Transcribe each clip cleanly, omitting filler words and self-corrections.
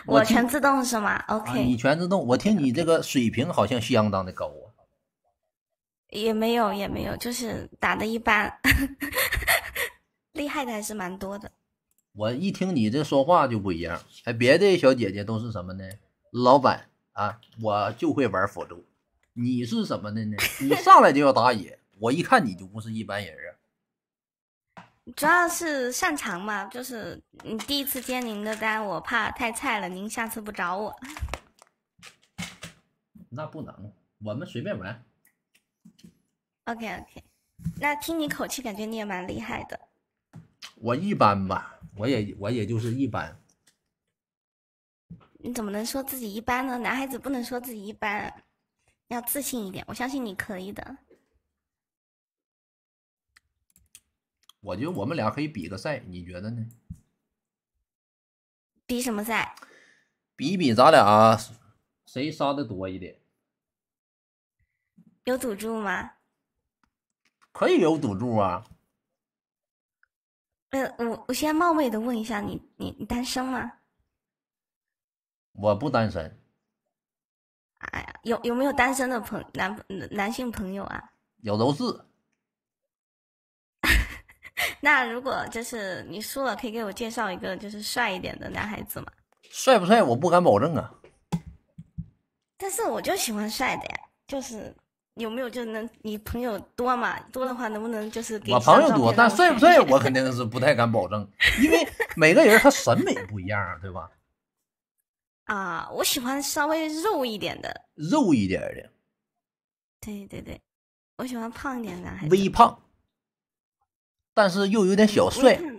我我全听自动是吗啊，你 ？OK 全自动，我 OK 听你这 OK， 个水平好像相当的高啊。 也没有也没有，就是打的一般，厉害的还是蛮多的。 我一听你这说话就不一样，哎，别的小姐姐都是什么呢？老板啊，我就会玩辅助。你是什么的呢？你上来就要打野，我一看你就不是一般人啊。 主要是擅长嘛，就是第一次接您的单，我怕太菜了，您下次不找我。 那不能，我们随便玩。 OK OK，那听你口气，感觉你也蛮厉害的。 我一般吧，我也就是一般。 你怎么能说自己一般呢？男孩子不能说自己一般，要自信一点。我相信你可以的。 我觉得我们俩可以比个赛，你觉得呢？ 比什么赛？ 比一比咱俩谁杀的多一点， 有赌注吗？ 可以有赌注啊。 我先冒昧的问一下，你单身吗？ 我不单身， 哎呀，有没有单身的男性朋友啊？ 有都是。 那如果就是你输了，可以给我介绍一个就是帅一点的男孩子吗？ 帅不帅我不敢保证啊。 但是我就喜欢帅的呀，就是有没有就能你朋友多嘛？多的话能不能就是给我几朋友多， 张照片让但我选一选？ 帅不帅我肯定是不太敢保证，因为每个人他审美不一样啊，对吧？ 啊，我喜欢稍微肉一点的。 肉一点的， 对对对，我喜欢胖一点的男孩子。 微胖，但是又有点小帅。 微胖，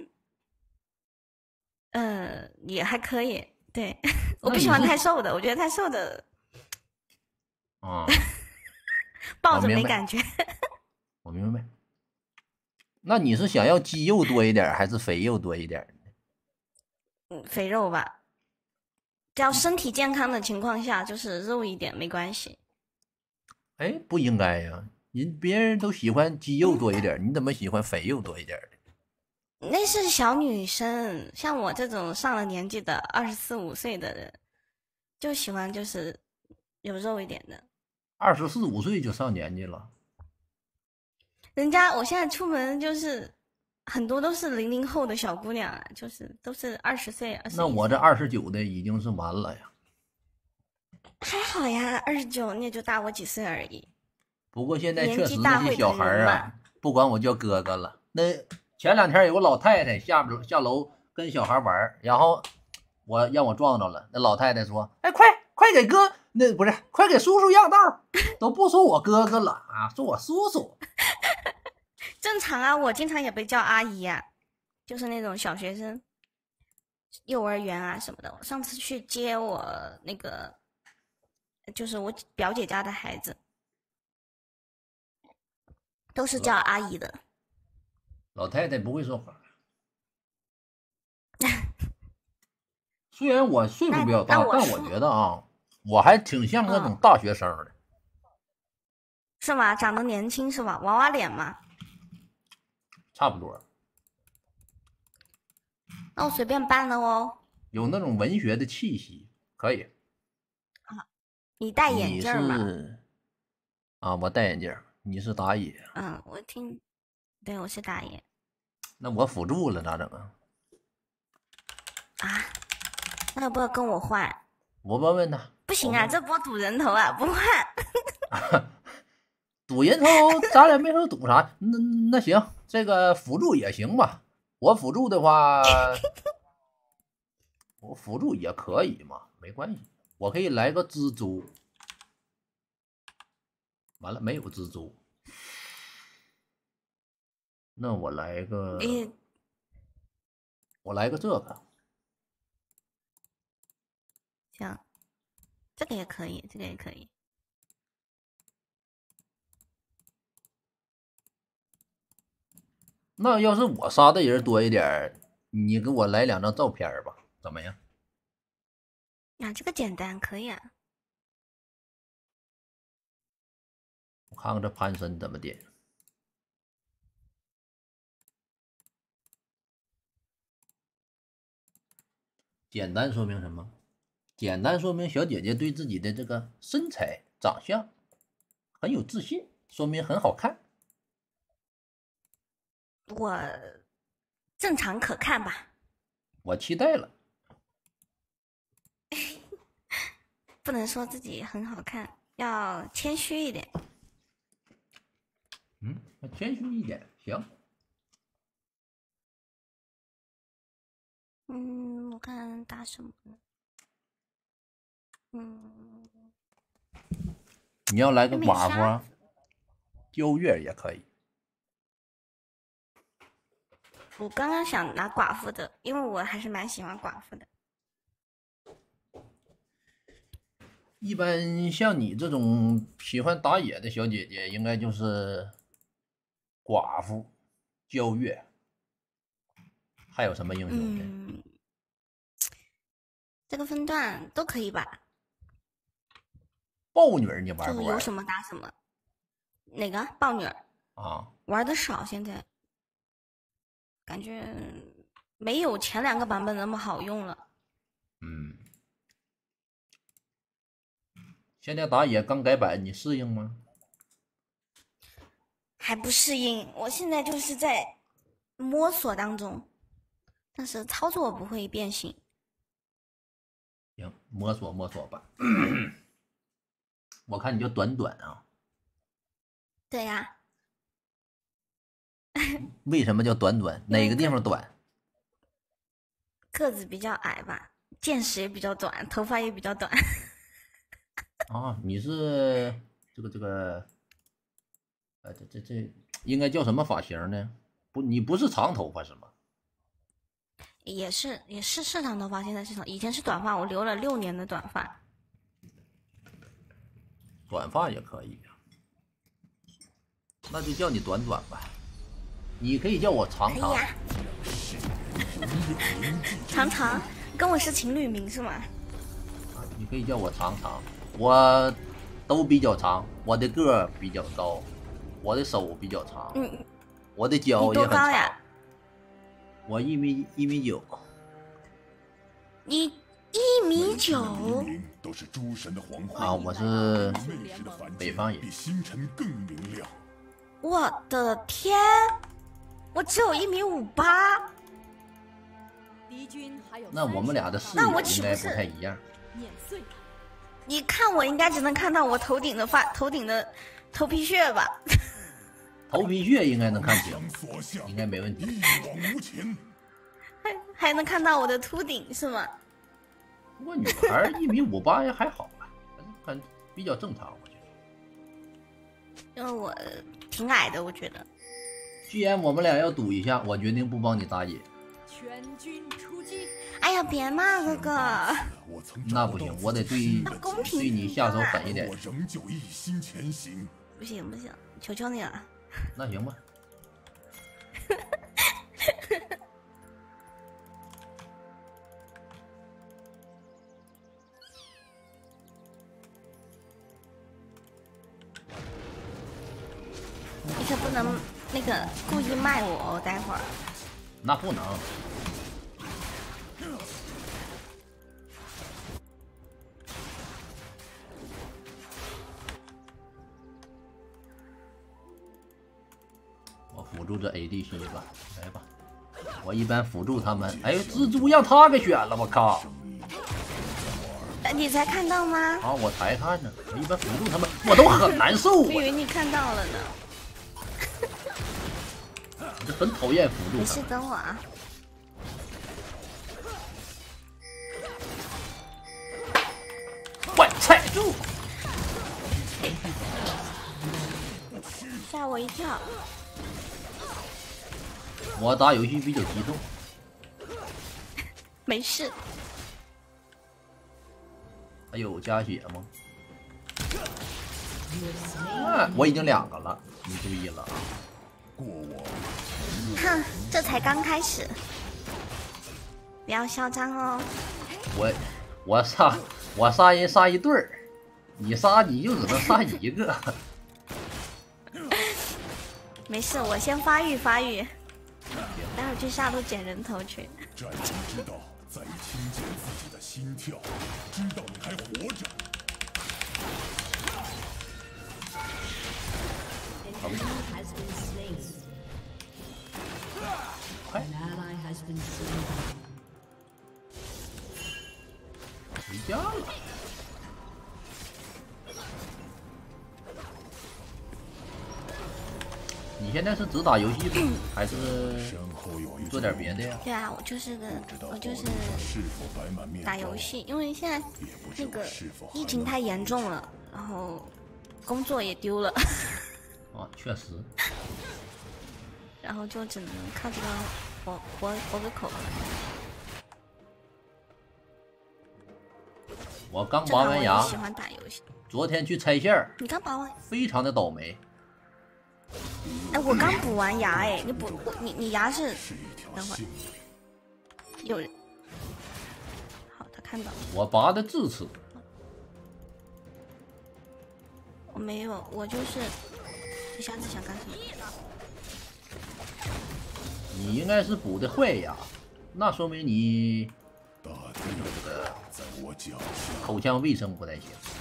也还可以。对，我不喜欢那你是太瘦的，我觉得太瘦的啊、 抱着我明白， 没感觉。 我明白。那你是想要肌肉多一点，还是肥肉多一点？ 肥肉吧，只要身体健康的情况下，就是肉一点没关系。 哎，不应该呀，别人都喜欢肌肉多一嗯， 点，你怎么喜欢肥肉多一点的？ 那是小女生，像我这种上了年纪的24、25岁的人，就喜欢就是有肉一点的。 24、25岁就上年纪了。 人家我现在出门就是很多都是00后的小姑娘啊，就是都是20岁、二十那我这一岁， 29的已经是完了呀。 还好呀，29你也就大我几岁而已。 不过现在年纪确实那大会等些小孩人嘛。 啊，不管我叫哥哥了。那前2天有个老太太下楼跟小孩玩，然后让我撞着了。那老太太说：“哎，快给哥，那不是快给叔叔让道，都不说我哥哥了啊，说我叔叔。” 正常啊，我经常也被叫阿姨呀、就是那种小学生、幼儿园啊什么的。我上次去接我那个，就是我表姐家的孩子，都是叫老阿姨的。 老太太不会说话，虽然我岁数那比较大， 那我但我觉得啊，我还挺像那种嗯， 大学生的， 是吗？长得年轻是吧？娃娃脸嘛。 差不多那我随便办了哦。 有那种文学的气息，可以。 你戴眼你镜吗？ 是啊，我戴眼镜，你是打野， 嗯，我听，对，我是大爷那我辅助了咋整啊？ 啊。那要不要跟我换？ 我问问他， 不行啊， 我问问， 这波赌人头啊，不换。 赌人头，咱俩没说赌啥，那行，这个辅助也行吧。我辅助的话，我辅助也可以嘛，没关系，我可以来个蜘蛛。完了，没有蜘蛛，那我来个， 你我来个这个。 行，这个也可以，这个也可以。 那要是我杀的人多一点，你给我来2张照片吧，怎么样？ 啊，这个简单，可以啊。 我看看这潘森怎么点。简单说明什么？ 简单说明小姐姐对自己的这个身材、长相很有自信，说明很好看。 我正常可看吧。 我期待了。 不能说自己很好看，要谦虚一点。 谦虚一点，行。 我看打什么呢？ 你要来个寡妇啊，焦月也可以。 我刚刚想拿寡妇的，因为我还是蛮喜欢寡妇的。 一般像你这种喜欢打野的小姐姐，应该就是寡妇、焦月，还有什么英雄呢？ 这个分段都可以吧。 豹女儿你玩不玩？ 就有什么打什么。哪个豹女儿啊？ 玩的少，现在感觉没有前2个版本那么好用了。 现在打野刚改版，你适应吗？ 还不适应，我现在就是在摸索当中，但是操作不会变形。 行，摸索吧。我看你就短啊。 对呀。 为什么叫短？哪个地方短？ 个子比较矮吧，见识也比较短，头发也比较短。 啊，你是这应该叫什么发型呢？不，你不是长头发是吗？ 也是长头发，现在是长，以前是短发，我留了6年的短发。 短发也可以，那就叫你短吧。你可以叫我长。 可以呀。长，跟我是情侣名是吗？ 你可以叫我长，我都比较长，我的个儿比较高，我的手比较长，我的脚也很长。 你多高呀？ 我1.9米。 你1.9米？ 啊，我是北方人。 我的天，我只有1.58米。 那我们俩的视野应该不太一样。 你看我应该只能看到我头顶的头皮屑吧？ 头皮屑应该能看清，应该没问题。 还能看到我的秃顶是吗？ 不过女孩1.58米还好吧，很比较正常，我觉得。因为我挺矮的，我觉得。 既然我们俩要赌一下，我决定不帮你打野。 全军出击！ 哎呀，别骂哥哥。 那不行，我得对你下手狠一点。 不行，求求你了。 那行吧。 你可不能那个故意卖我哦，待会儿。 那不能。我辅助这 ADC 吧，来吧。我一般辅助他们。哎呦，蜘蛛让他给选了，我靠！ 你才看到吗？ 啊，我才看呢。我一般辅助他们，我都很难受。 我以为你看到了呢。 我就很讨厌辅助。 没事，等我啊。 快踩住！ 吓我一跳。 我打游戏比较激动。 没事。 还有加血吗？啊，我已经2个了，你注意了啊！ 哼，这才刚开始，不要嚣张哦。 我杀人杀一对儿，你就只能杀一个。 没事，我先发育，待会儿去下路捡人头去。 战争之道在于听见自己的心跳， 知道你还活着。 快，回家了。你现在是只打游戏吗？还是做点别的呀？ 对啊，我就是打游戏，因为现在那个疫情太严重了，然后工作也丢了。 啊，确实。 然后就只能靠这个活个口。 我刚拔完牙， 喜欢打游戏。 昨天去拆线儿， 你刚拔完？ 非常的倒霉。 哎，我刚补完牙，哎，你补你牙是？等会儿，有人。好，他看到了。 我拔的智齿。 我没有，我就是。你下次想干什么？ 你应该是补的坏牙，那说明你大地在我脚下， 口腔卫生不太行。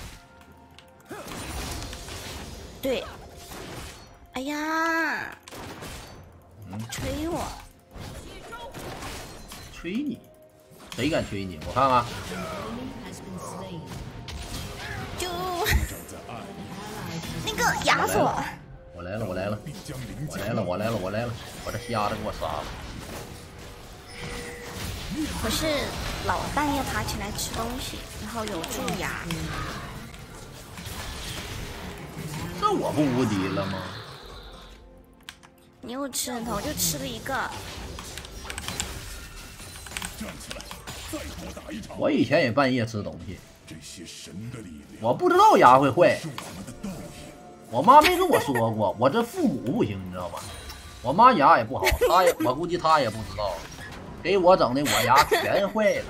对。哎呀！吹我！ 吹你？谁敢吹你？我看看。 就那个牙锁。 我来了！我来了！把这瞎子给我杀了！ 我是老半夜爬起来吃东西，然后有蛀牙。 这我不无敌了吗？ 你又吃人头，就吃了一个。 我以前也半夜吃东西， 这些神的力量， 我不知道牙会坏。我妈没跟我说过，我这父母不行，你知道吗？我妈牙也不好，我估计她也不知道，给我整的我牙全坏了。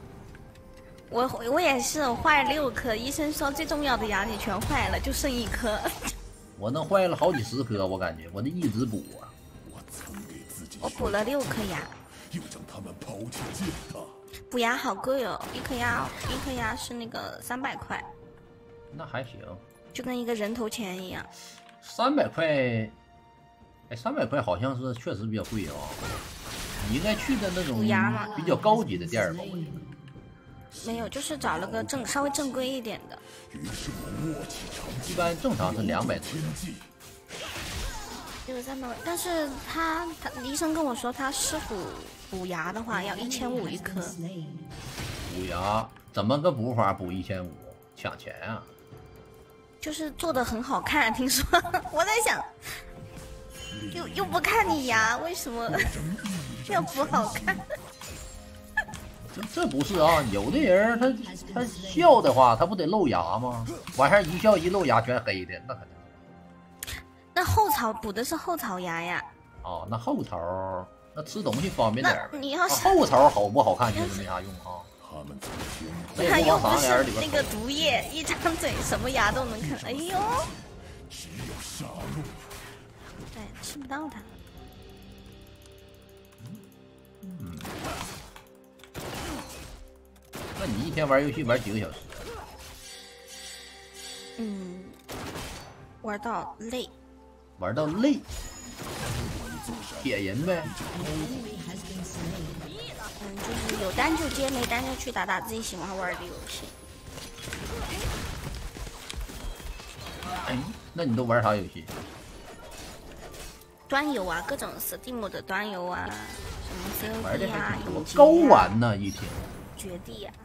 我也是，我坏了6颗，医生说最重要的牙你全坏了，就剩1颗。 我那坏了好几10颗，我感觉我得一直补啊。 我补了6颗牙， 又将他们抛弃践踏。 补牙好贵哦，一颗牙是那个300块。 那还行， 就跟一个人头钱一样。 300块，哎，300块好像是确实比较贵哦。你应该去的那种比较高级的店儿吧？ 没有，就是找了个稍微正规一点的。 一般正常是200多。 有300，但是他医生跟我说，他师傅补牙的话要1500一颗。 补牙怎么个补法？补1500，抢钱啊！ 就是做的很好看，听说。我在想，又不看你牙，为什么要补好看？ 这不是啊，有的人他笑的话，他不得露牙吗？完事儿一笑一露牙全黑的，那肯定。 那后槽补的是后槽牙呀。 哦，那后槽那吃东西方便点儿。 你要是后槽好不好看，其实没啥用啊。 他又不是那个毒液，一张嘴什么牙都能看。哎呦！哎，吃不到它。 那你一天玩游戏玩几个小时？ 玩到累。 玩到累。铁人呗。 就是有单就接，没单就去打自己喜欢玩的游戏。 哎，那你都玩啥游戏？ 端游啊，各种 Steam 的端游啊，什么 COD 啊， 高玩呢，一听。 绝地啊。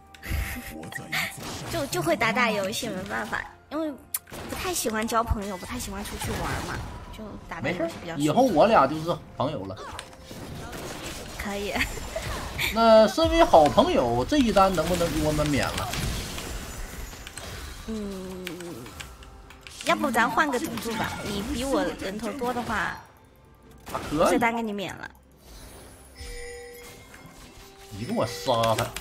就会打游戏，没办法，因为不太喜欢交朋友，不太喜欢出去玩嘛，就打游戏比较。 以后我俩就是朋友了。 可以。 那身为好朋友，这一单能不能给我们免了？ 要不咱换个赌注吧，你比我人头多的话，这单给你免了。 你给我杀他！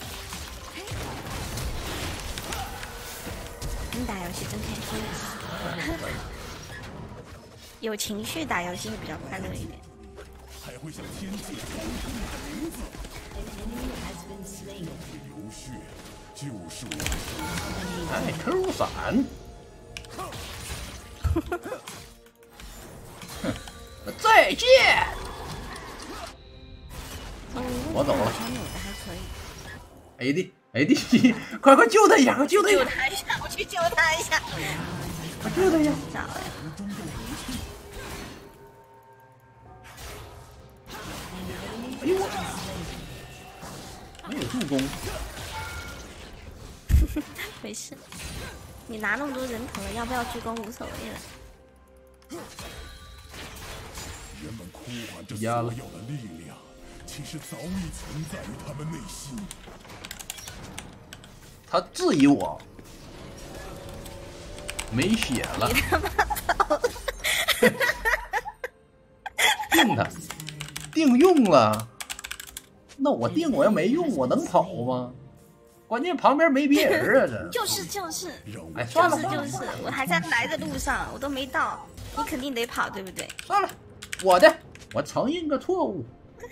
你打游戏真开心，有情绪打游戏会比较快乐一点。 还会向天界呼出你的名字，流血， 就是我的哎，Q 闪。哼，再见。我走了。 扭的还可以。 AD，快救他一下，快救他一下！ 救他一下，我去救他一下。 快救他一下！ 咋了呀？ 哎呦我，没有助攻。 没事，你拿那么多人头了，要不要助攻无所谓了。 人们呼唤着所有的力量，其实早已存在于他们内心。 他质疑我，没血了。定他，定用了。那我定我要没用，我能跑吗？关键旁边没别人啊，这。 就是， 哎，算了， 我还在来的路上，我都没到，你肯定得跑，对不对？ 算了，我承认个错误。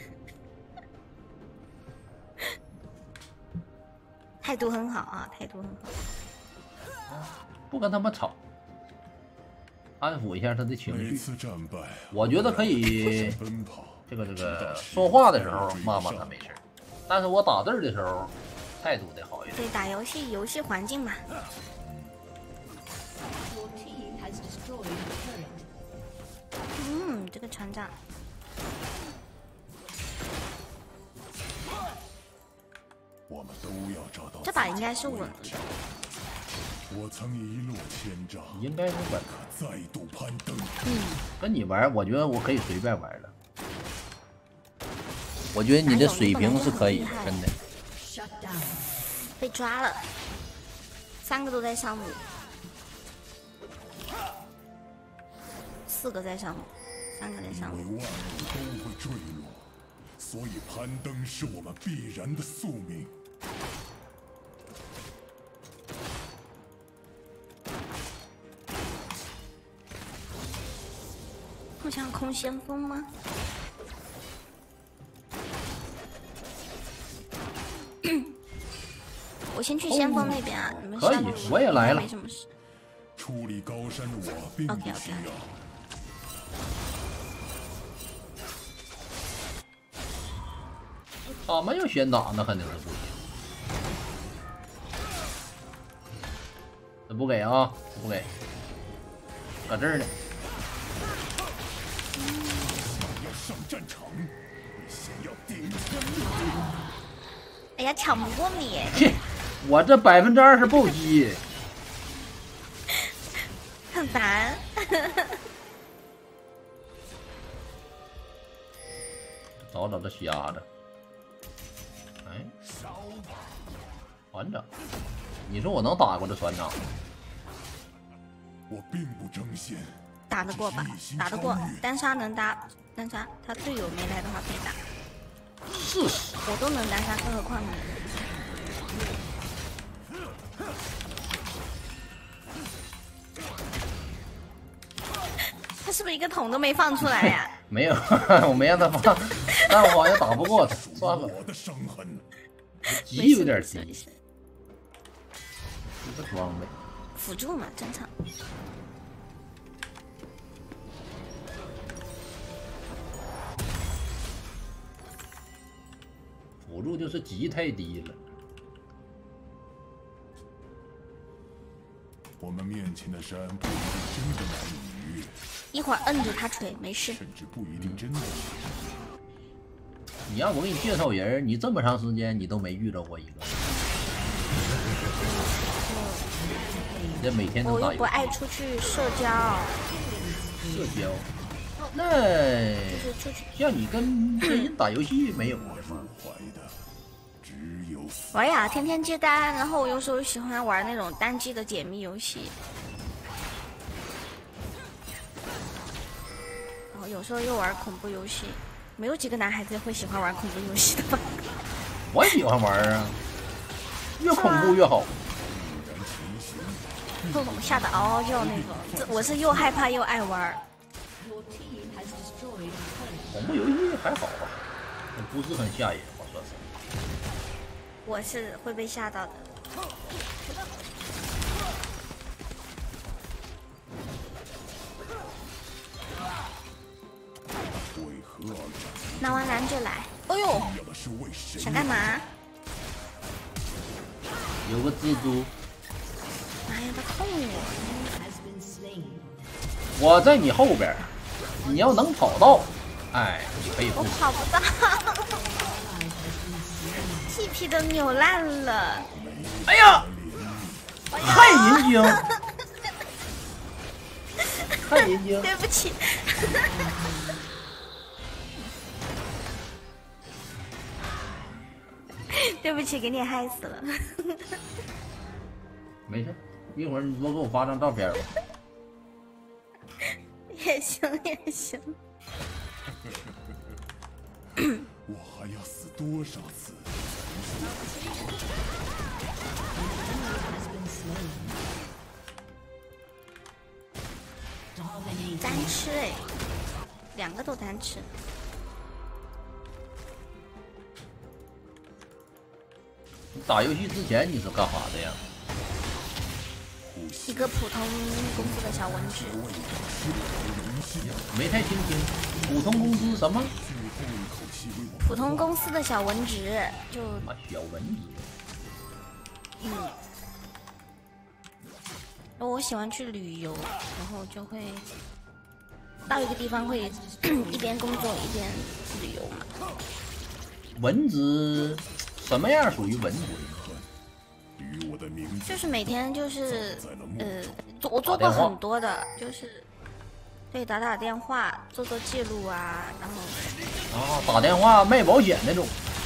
态度很好啊，态度很好。 不跟他们吵，安抚一下他的情绪。 每次战败， 我觉得可以奔跑。 这个说话的时候骂骂他没事，但是我打字的时候态度得好一点。 对，打游戏环境嘛。这个船长。 我们都要找到。 这把应该是稳的。 我曾一落千丈， 应该是稳。 可再度攀登。 跟你玩，我觉得我可以随便玩了。我觉得你的水平是可以的，真的。 被抓了，3个都在上路，4个在上路，3个在上路。 因为万物都会坠落，所以攀登是我们必然的宿命。 互相空先锋吗？我先去先锋那边啊，你们可以，我也来了。 没什么事。 矗立高山的我并不需要。 他们要先打，那肯定是不行。这不给啊，不给，搁这儿呢。 要上战场，你先要顶天立地。 哎呀，抢不过你！ 我这20%暴击， 很烦。 找这瞎子。哎，船长，你说我能打过这船长？ 我并不争先。 打得过吧？打得过，单杀能打，单杀他队友没来的话可以打。 是， 我都能单杀，更何况你。他是不是一个桶都没放出来呀？ 没有，我没让他放，但我好像打不过他，算了。 我的伤痕， 级有点低，这个装备辅助嘛，正常。 辅助就是级太低了。 我们面前的山不一定真的难以逾越， 一会儿摁住他锤，没事。 甚至不一定真的。 你让我给你介绍人，你这么长时间你都没遇到过一个。你这每天都打游戏。 我又不爱出去社交。 社交？那像你跟别人打游戏没有吗？ 玩呀，天天接单，然后我有时候喜欢玩那种单机的解密游戏，然后有时候又玩恐怖游戏。没有几个男孩子会喜欢玩恐怖游戏的吧？ 我喜欢玩啊，越恐怖越好。 吓得嗷嗷叫那种，我是又害怕又爱玩。 恐怖游戏还好吧，不是很吓人，我说是。 我是会被吓到的。 为何而战？ 拿完蓝就来。哎呦， 重要的是为谁？ 想干嘛？ 有个蜘蛛， 妈呀，他控我！ 我在你后边，你要能跑到，哎，可以我不跑不到屁屁都扭烂了。 哎呀，太人精，太人精。 对不起。对不起，给你害死了。 没事，一会儿你多给我发张照片吧。 也行也行。 我还要死多少次？ 单吃哎，两个都单吃。 你打游戏之前你是干啥的呀？ 一个普通公司的小文职。 没太听清，普通工资什么？ 普通公司的小文职，就妈小文职。 我喜欢去旅游，然后就会到一个地方会一边工作一边旅游嘛。 文职什么样属于文职？ 与我的名字就是每天就是我做过很多的，就是对打打电话、做做记录啊，然后啊，打电话卖保险那种。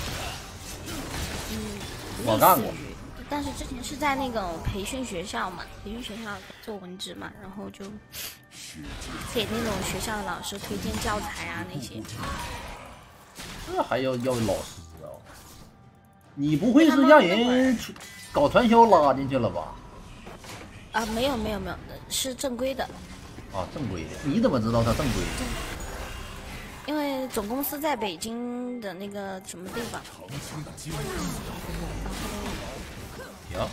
我干过。 但是之前是在那种培训学校嘛，培训学校做文职嘛，然后就给那种学校的老师推荐教材啊那些。 这还要老师啊？你不会是让人搞传销拉进去了吧？ 啊，没有，是正规的。 啊，正规的。你怎么知道他正规的？ 因为总公司在北京的那个什么地方。 行，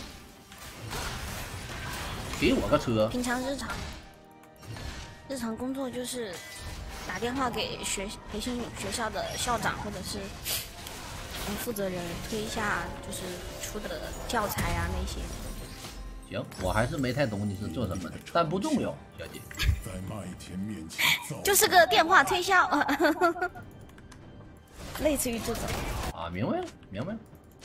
给我个车。 平常日常工作就是打电话给培训学校的校长或者是负责人推一下，就是出的教材啊那些。 行，我还是没太懂你是做什么的，但不重要，小姐。 在麦田面前就是个电话推销，类似于这种。 啊，明白了，明白了。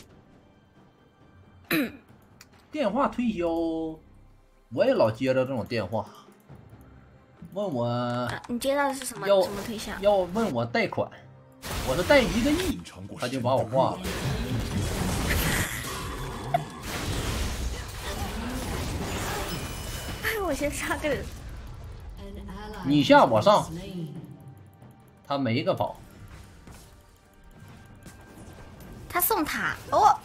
电话推销，我也老接着这种电话，问我你接到的是什么要什么推销？ 要问我贷款，我是贷1个亿，他就把我挂了。 我先杀个人。 你下我上，他没个宝。 他送塔哦。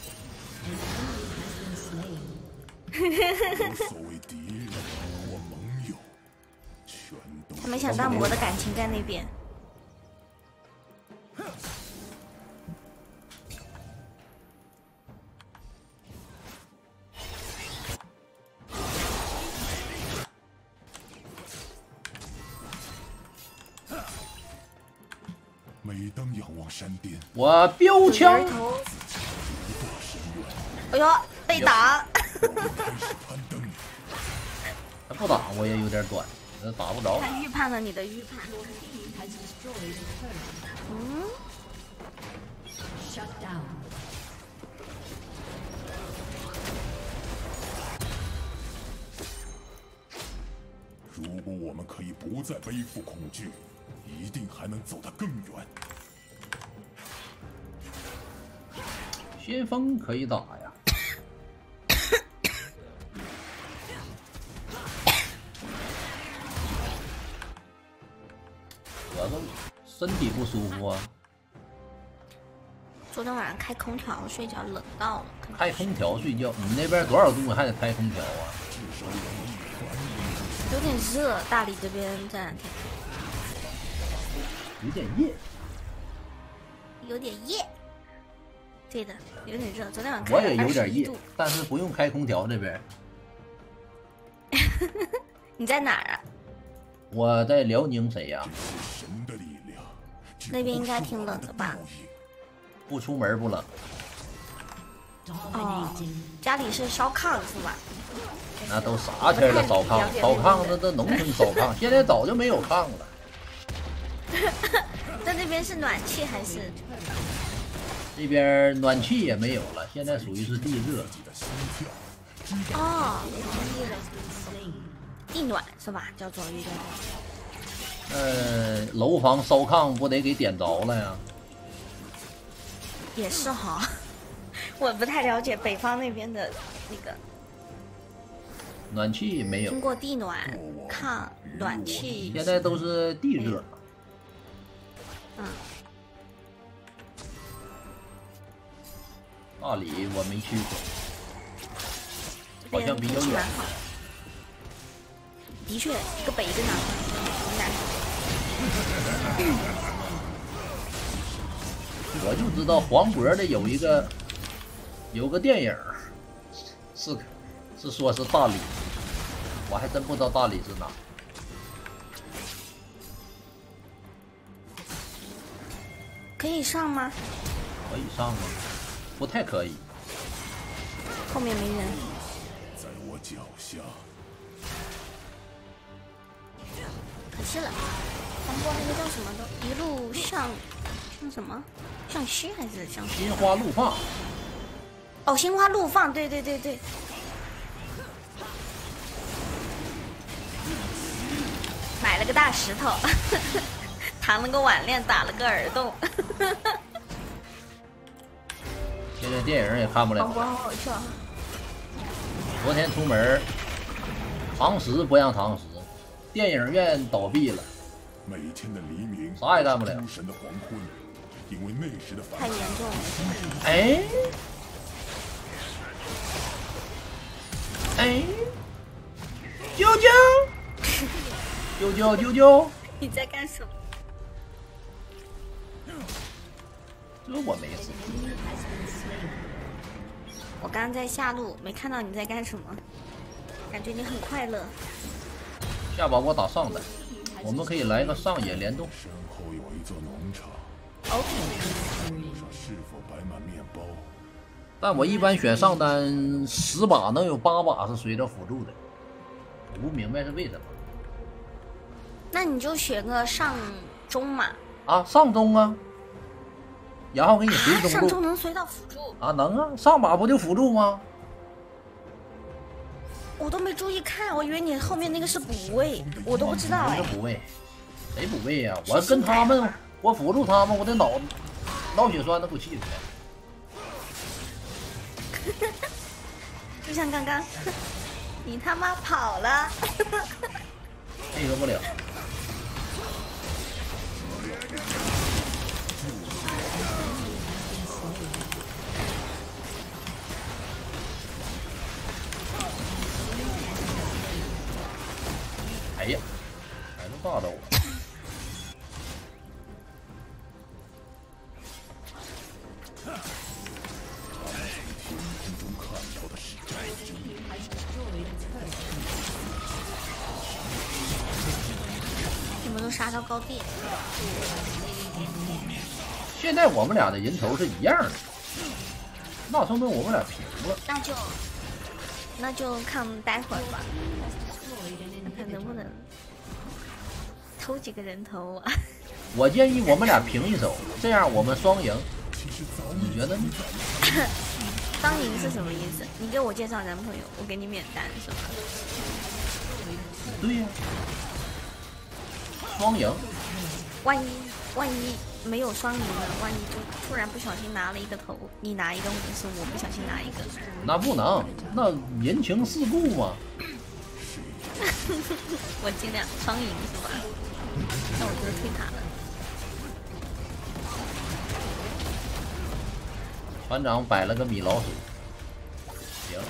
所谓敌人或盟友，全都他没想到我的感情在那边。 每当仰望山巅， 我标枪。 哎呦，被打！ 攀登。 他不打我也有点短，那打不着。 他预判了你的预判。嗯。 如果我们可以不再背负恐惧，一定还能走得更远。 先锋可以打呀。我都身体不舒服啊。 昨天晚上开空调睡觉冷到了。 开空调睡觉？你那边多少度还得开空调啊？ 有点热，大理这边这两天有点热。 有点热。 对的，有点热。昨天晚上我也有点热热，但是不用开空调这边。 你在哪儿啊？ 我在辽宁沈阳， 神的力量， 那边应该挺冷的吧？ 不出门不冷。 哦，家里是烧炕是吧？ 那都啥天了，烧炕，烧炕那都农村烧炕，现在早就没有炕了。 在那边是暖气还是？ 这边暖气也没有了，现在属于是地热。 哦，地暖是吧？叫做一个。 楼房烧炕不得给点着了呀？ 也是哈，我不太了解北方那边的那个。 暖气没有经，过地暖、炕、暖气， 现在都是地热。 嗯， 大理我没去过， 这边好像比较远天气蛮。好。的确，一个北一个南，南。 我就知道黄渤的有个电影是说是大理，我还真不知道大理是哪。 可以上吗？ 可以上吗？不太可以。 后面没人。 在我脚下。 可惜了，黄渤那个叫什么的，一路向什么？向西还是向西？ 心花怒放， 哦，心花怒放，对对对对。买了个大石头，弹了个挽链，打了个耳洞。 现在电影也看不了黄渤了。 好好笑。 昨天出门，堂食不让堂食，电影院倒闭了， 每天的黎明， 啥也干不了诸神的黄昏，因为那时的繁太严重了。 哎哎，啾啾，啾啾啾啾， 你在干什么？ 这我没事。 我刚刚在下路，没看到你在干什么，感觉你很快乐。 下把我打上单，我们可以来个上野联动。 身后有一座农场， OK， 路上是否摆满面包？ 但我一般选上单10把能有8把是随着辅助的，我不明白是为什么那你就选个上中嘛。 啊？上中啊，然后给你随中上路中能随到辅助， 啊，能啊，上把不就辅助吗？ 我都没注意看，我以为你后面那个是补位，我都不知道哎不是。补位，谁补位呀？我跟他们，我辅助他们，我的脑血栓都给我气出来。 就像刚刚，你他妈跑了。 配合不了。哎呀，还能炸着我！ 天空中看到的是战争， 你们都杀到高地， 现在我们俩的人头是一样的，那说明我们俩平了。 那就看待会儿吧，看看能不能偷几个人头啊。 我建议我们俩平一手，这样我们双赢。你觉得呢？ 双赢是什么意思？你给我介绍男朋友，我给你免单是吧？ 对呀、双赢。 万一没有双赢呢？万一就突然不小心拿了一个头，你拿一个，或者是我不小心拿一个， 那不能，那人情世故嘛。 我尽量双赢是吧？那我就推塔了。 船长摆了个米老鼠，行。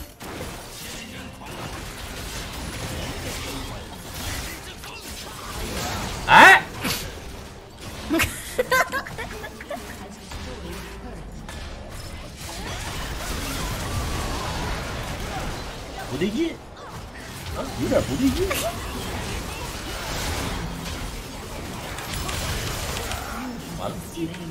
哎， 不对劲啊，有点不对劲。完了，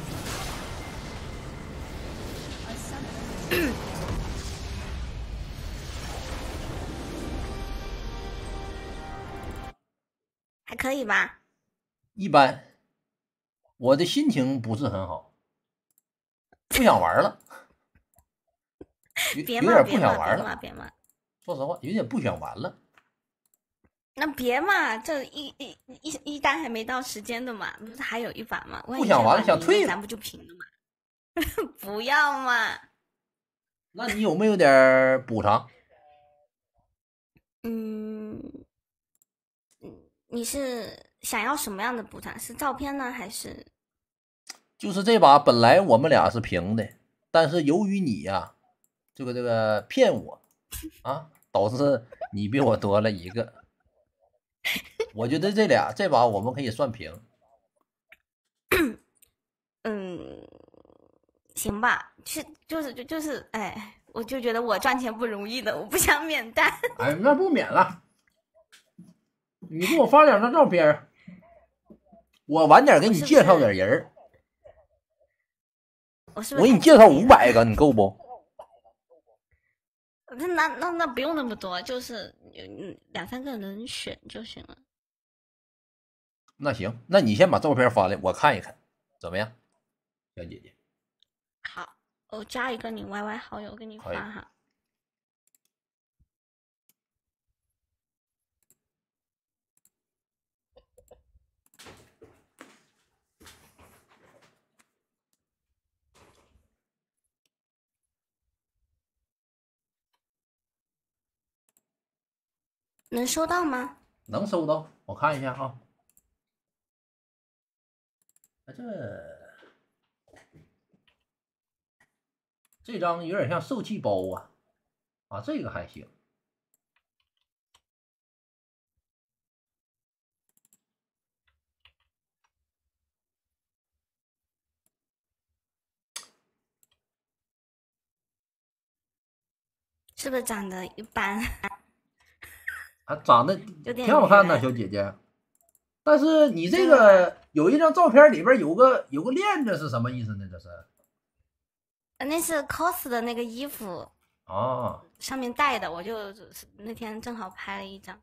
还可以吧？ 一般。我的心情不是很好，不想玩了，有别骂， 点不别骂，别想玩了。 骂，别骂。 说实话，有点不想玩了。 那别嘛，这一单还没到时间的嘛，不是还有一把吗？万一不想玩了这把赢想退了咱不就平了吗？不要嘛。 那你有没有点补偿？ 你是想要什么样的补偿？是照片呢，还是？ 就是这把本来我们俩是平的，但是由于你呀、这个骗我啊，导致你比我多了一个。我觉得这把我们可以算平。 行吧，就是，哎，我就觉得我赚钱不容易的，我不想免单。 哎，那不免了。你给我发两张照片，我晚点给你介绍点人。 我是不是我给你介绍500个，你够不？ 那不用那么多，就是2-3个人选就行了。 那行，那你先把照片发来，我看一看，怎么样，小姐姐？ 好，我加一个你 YY 好友给你发哈。能收到吗？ 能收到，我看一下啊。这张有点像受气包啊，这个还行。 是不是长得一般？ 长得挺好看的，小姐姐。但是你这个有一张照片里边有个链子是什么意思呢？这是？ 那是 cos 的那个衣服啊， 上面戴的，我就那天正好拍了一张。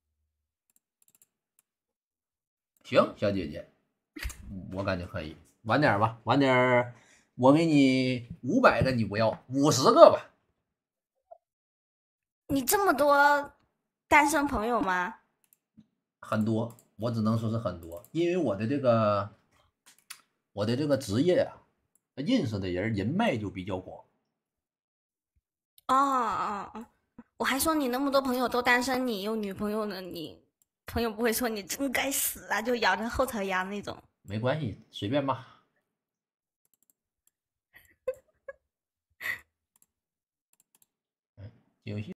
行，小姐姐，我感觉可以，晚点吧，晚点，我给你500个，你不要50个吧？ 你这么多单身朋友吗？ 很多，我只能说是很多，因为我的这个职业啊，认识的人脉就比较广。 哦，我还说你那么多朋友都单身，你有女朋友呢，你朋友不会说你真该死啊，就咬着后槽牙那种。 没关系，随便吧。游戏。